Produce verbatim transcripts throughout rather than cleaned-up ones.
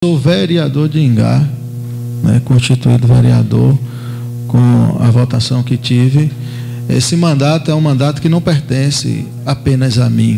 Sou vereador de Ingá, né, constituído vereador com a votação que tive. Esse mandato é um mandato que não pertence apenas a mim.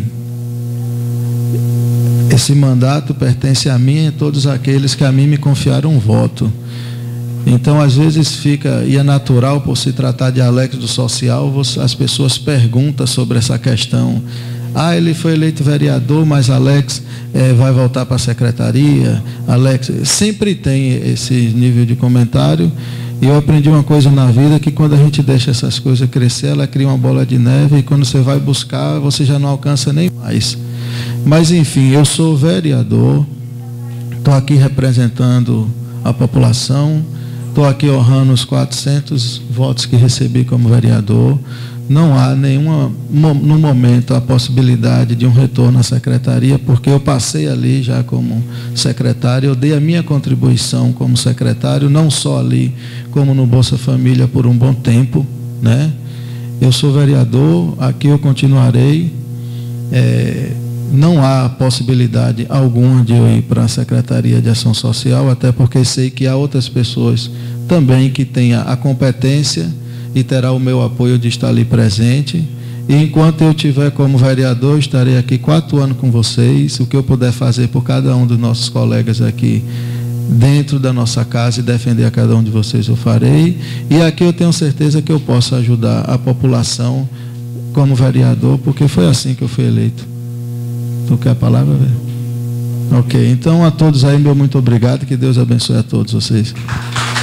Esse mandato pertence a mim e a todos aqueles que a mim me confiaram um voto. Então, às vezes fica, e é natural por se tratar de Alex do social, as pessoas perguntam sobre essa questão. Ah, ele foi eleito vereador, mas Alex é, vai voltar para a secretaria. Alex, sempre tem esse nível de comentário. E eu aprendi uma coisa na vida, que quando a gente deixa essas coisas crescer, ela cria uma bola de neve, e quando você vai buscar, você já não alcança nem mais. Mas, enfim, eu sou vereador, estou aqui representando a população, estou aqui honrando os quatrocentos votos que recebi como vereador. Não há nenhuma, no momento, a possibilidade de um retorno à secretaria, porque eu passei ali já como secretário, eu dei a minha contribuição como secretário, não só ali, como no Bolsa Família por um bom tempo, né? Eu sou vereador, aqui eu continuarei. É, não há possibilidade alguma de eu ir para a Secretaria de Ação Social, até porque sei que há outras pessoas também que tenham a competência e terá o meu apoio de estar ali presente. E enquanto eu estiver como vereador, estarei aqui quatro anos com vocês. O que eu puder fazer por cada um dos nossos colegas aqui dentro da nossa casa e defender a cada um de vocês, eu farei. E aqui eu tenho certeza que eu posso ajudar a população como vereador, porque foi assim que eu fui eleito. Tu quer a palavra, velho? Ok, então a todos aí, meu muito obrigado, que Deus abençoe a todos vocês.